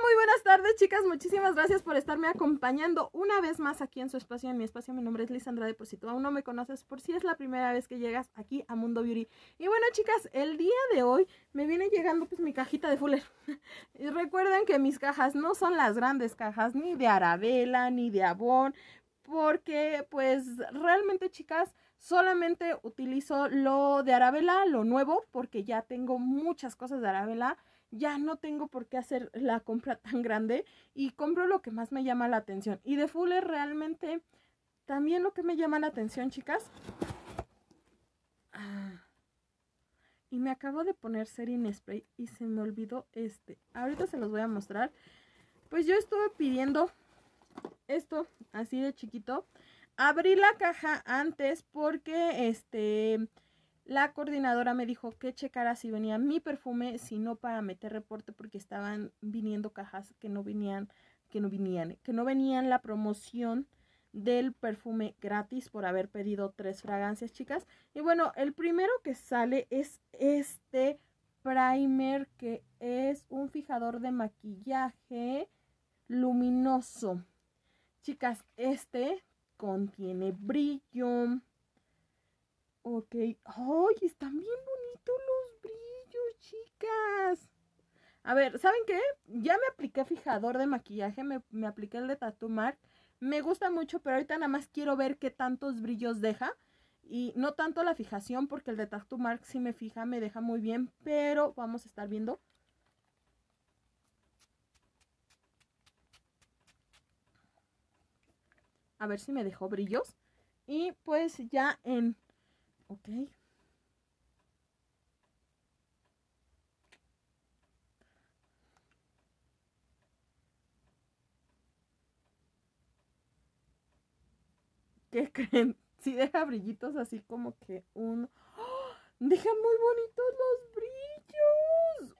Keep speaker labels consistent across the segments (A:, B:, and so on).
A: muy buenas tardes, chicas. Muchísimas gracias por estarme acompañando una vez más aquí en su espacio, en mi espacio. Mi nombre es Liz Andrade, por si tú aún no me conoces, por si es la primera vez que llegas aquí a Mundo Beauty. Y bueno, chicas, el día de hoy me viene llegando pues mi cajita de Fuller. Y recuerden que mis cajas no son las grandes cajas, ni de Arabella, ni de Avon, porque pues realmente, chicas, solamente utilizo lo de Arabella, lo nuevo, porque ya tengo muchas cosas de Arabella. Ya no tengo por qué hacer la compra tan grande y compro lo que más me llama la atención. Y de Fuller realmente también lo que me llama la atención, chicas. Y me acabo de poner Setting Spray y se me olvidó este. Ahorita se los voy a mostrar. Pues yo estuve pidiendo esto así de chiquito. Abrí la caja antes porque la coordinadora me dijo que checara si venía mi perfume, si no para meter reporte, porque estaban viniendo cajas que no venían la promoción del perfume gratis por haber pedido 3 fragancias, chicas. Y bueno, el primero que sale es este primer, que es un fijador de maquillaje luminoso. Chicas, este contiene brillo. Ok. ¡Ay! Están bien bonitos los brillos, chicas. A ver, ¿saben qué? Ya me apliqué fijador de maquillaje. Me apliqué el de Tattoo Mark. Me gusta mucho, pero ahorita nada más quiero ver qué tantos brillos deja. Y no tanto la fijación, porque el de Tattoo Mark sí me fija, me deja muy bien. Pero vamos a estar viendo. A ver si me dejó brillos. Y pues ya en... Ok. ¿Qué creen? Sí deja brillitos así como que un... ¡Oh! Deja muy bonitos los brillos.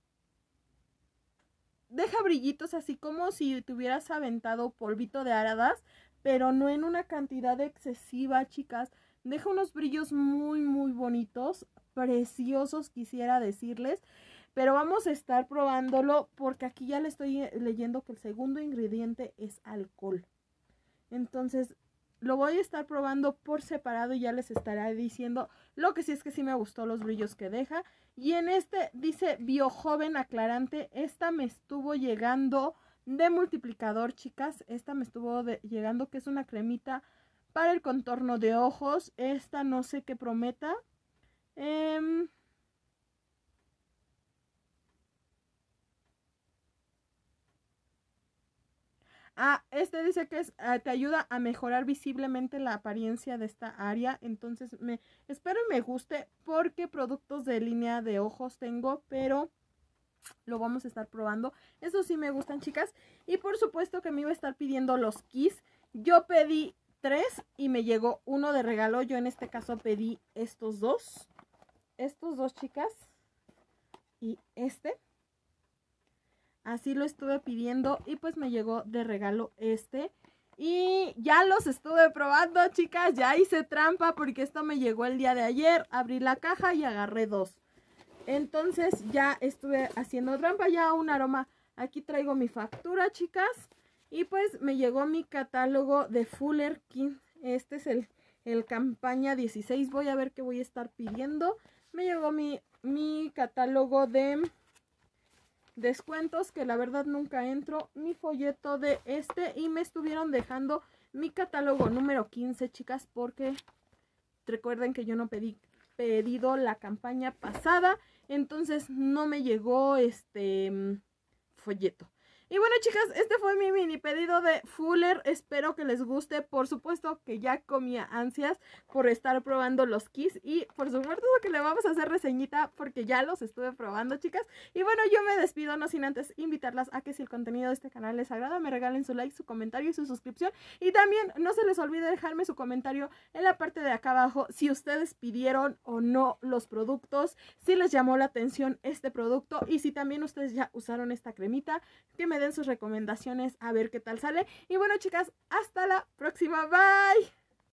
A: Deja brillitos así como si te hubieras aventado polvito de hadas, pero no en una cantidad excesiva, chicas. Deja unos brillos muy, muy bonitos, preciosos, quisiera decirles. Pero vamos a estar probándolo porque aquí ya le estoy leyendo que el segundo ingrediente es alcohol. Entonces lo voy a estar probando por separado y ya les estaré diciendo. Lo que sí es que sí me gustó los brillos que deja. Y en este dice Biojoven aclarante. Esta me estuvo llegando de multiplicador, chicas. Esta me estuvo llegando, que es una cremita para el contorno de ojos. Esta no sé qué prometa. Este dice que te ayuda a mejorar visiblemente la apariencia de esta área. Entonces espero y me guste, porque productos de línea de ojos tengo, pero lo vamos a estar probando. Eso sí me gustan, chicas. Y por supuesto que me iba a estar pidiendo los Kiss. Yo pedí 3 y me llegó uno de regalo. Yo en este caso pedí estos dos. Estos dos, chicas. Y este. Así lo estuve pidiendo y pues me llegó de regalo este. Y ya los estuve probando, chicas. Ya hice trampa porque esto me llegó el día de ayer. Abrí la caja y agarré 2. Entonces ya estuve haciendo trampa. Ya un aroma. Aquí traigo mi factura, chicas. Y pues me llegó mi catálogo de Fuller King. Este es el campaña 16. Voy a ver qué voy a estar pidiendo. Me llegó mi catálogo de... descuentos, que la verdad nunca entro, mi folleto de y me estuvieron dejando mi catálogo número 15, chicas, porque recuerden que yo no pedí pedido la campaña pasada, entonces no me llegó folleto. Y bueno, chicas, este fue mi mini pedido de Fuller. Espero que les guste. Por supuesto que ya comía ansias por estar probando los Kiss. Y por supuesto que le vamos a hacer reseñita porque ya los estuve probando, chicas. Y bueno, yo me despido, no sin antes invitarlas a que si el contenido de este canal les agrada, me regalen su like, su comentario y su suscripción. Y también no se les olvide dejarme su comentario en la parte de acá abajo si ustedes pidieron o no los productos, si les llamó la atención este producto y si también ustedes ya usaron esta cremita, que me den sus recomendaciones a ver qué tal sale. Y bueno, chicas, hasta la próxima. Bye.